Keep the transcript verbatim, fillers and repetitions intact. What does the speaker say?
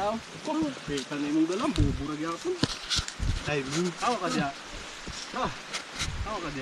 oh. Oh, kita na imong dalang buburag yapon. Ay, awa ka diya. Ah. Awa ka diya.